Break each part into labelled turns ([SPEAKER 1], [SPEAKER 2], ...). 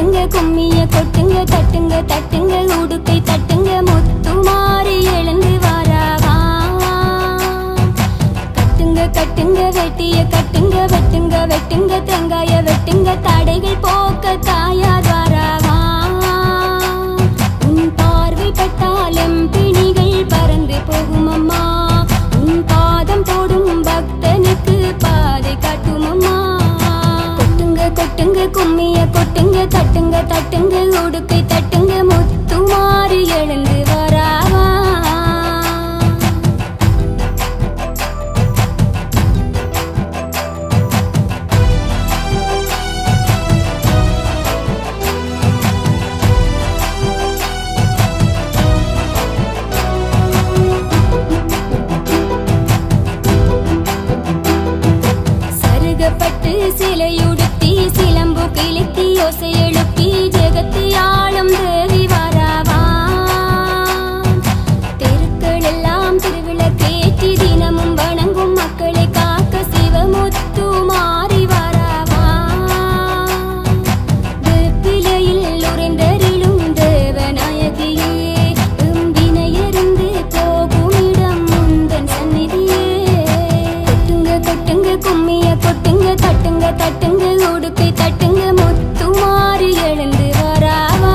[SPEAKER 1] கொட்டுங்க கும்மிய கொட்டுங்க தட்டுங்க தட்டுங்க உடுக்கை தட்டுங்க முத்து மாறி எழுந்து வாராவா கட்டுங்க கட்டுங்க வெட்டிய கட்டுங்க வெட்டுங்க வெட்டுங்க தேங்காய வெட்டுங்க தடைகள் போக்க தாயார் வாராவா உன் பார்வை பட்டாலும் பிணிகள் பறந்து போகும் அம்மா உன் பாதம் போடும் பக்தனுக்கு பாதை காட்டும் அம்மா கொட்டுங்க கும்மிய கொட்டுங்க தட்டுங்க தட்டுங்க உடுக்கை தட்டுங்க முத்து மாறி எழுந்து வராவா சருகப்பட்டு சிலையுடுத்தி சிலம்பு கிழத்தி யோசை எழுப்பி ஜெகத்து ஆளும் தேவி வாராவா தெருக்கள் எல்லாம் திருவிளக்கேற்றி தினமும் வணங்கும் மக்களை காக்க சிவமுத்து மாறி வாராவா வெப்பிலையில் உறைந்தருளும் தேவநாயகியே வினையருந்து போகும் இடம் முந்தன் சந்நிதியே கொட்டுங்க கும்மிய கொட்டுங்க தட்டுங்க தட்டுங்க உடுக்கை தட்டுங்க முத்து மாறி எழுந்து வராவா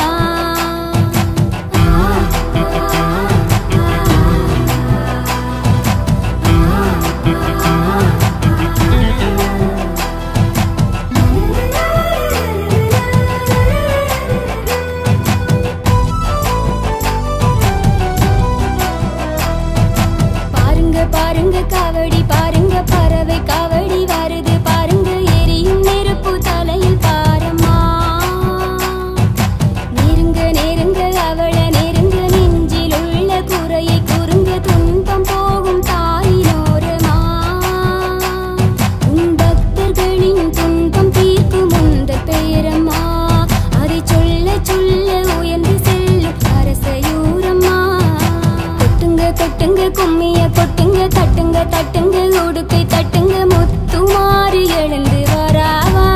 [SPEAKER 1] பாருங்க பாருங்க காவடி பாருங்க பறவை காவடி வருது பாருங்க எரியும் நெருப்பு தலையில் பாரம்மா நெருங்க நெருங்க அவள நெருங்க நெஞ்சில் உள்ள குறையை குறுங்க துன்பம் போகும் தாயினோரமா உன் பக்தர்களின் துன்பம் தீர்க்கும் உந்த பெயரம்மா அதை சொல்ல சொல்ல உயர்ந்து செல்லும் அரசையூரம்மா கொட்டுங்க கும்மிய கொட்டுங்க தட்டுங்க தட்டுங்க உடுக்கை தட்டுங்க முத்து மாறி எழுந்து வராவா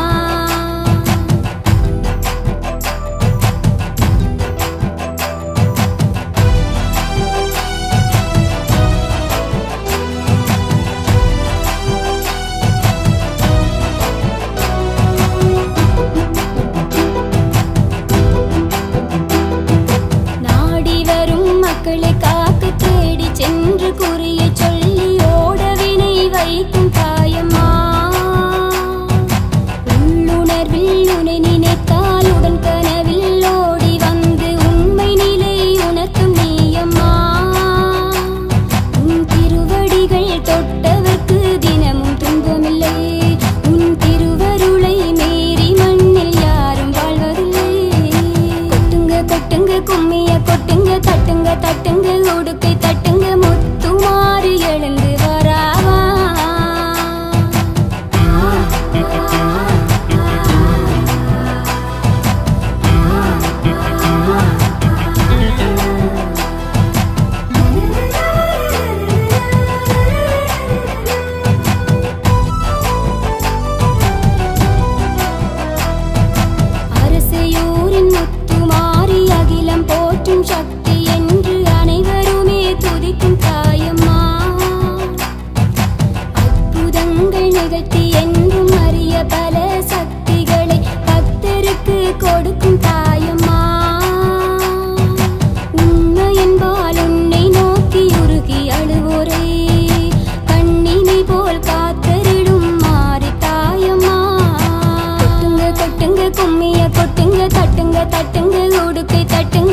[SPEAKER 1] நாடி வரும் மக்களை காக்க தேடி சென்று குறிய சொல்லி ஓடவினை வைக்கும் தாயம்மா உள்ளுணர்வில் உனை நினைத்தால் உடன் கனவில் ஓடி வந்து உண்மை நிலை உனக்கும் நீயம்மா உன் திருவடிகள் தொட்டவர்க்கு தினமும் துன்பமில்லை உன் திருவருளை மீறி மண்ணில் யாரும் வாழ்வதில்லை கொட்டுங்க கும்மிய கொட்டுங்க தட்டுங்க தட்டுங்க உடுக்கை தட்டுங்க முத்து மாறி எழுந்து வராவா அரசையூரின் முத்து மாறி அகிலம் போற்றும் சக்தி என்று அனைவருமே துதிக்கும் தாயம்மா அற்புதங்கள் நிகழ்த்தி என்றும் அறிய பல சக்திகளை பக்தருக்கு கொடுக்கும் தாயம்மா உண்மை என்பால் உன்னை நோக்கி உருகி அழுவோரே கண்ணினை போல் காத்தருளும் மாறி தாயம்மா கொட்டுங்க கும்மிய கொட்டுங்க தட்டுங்க தட்டுங்க உடுக்கை தட்டுங்க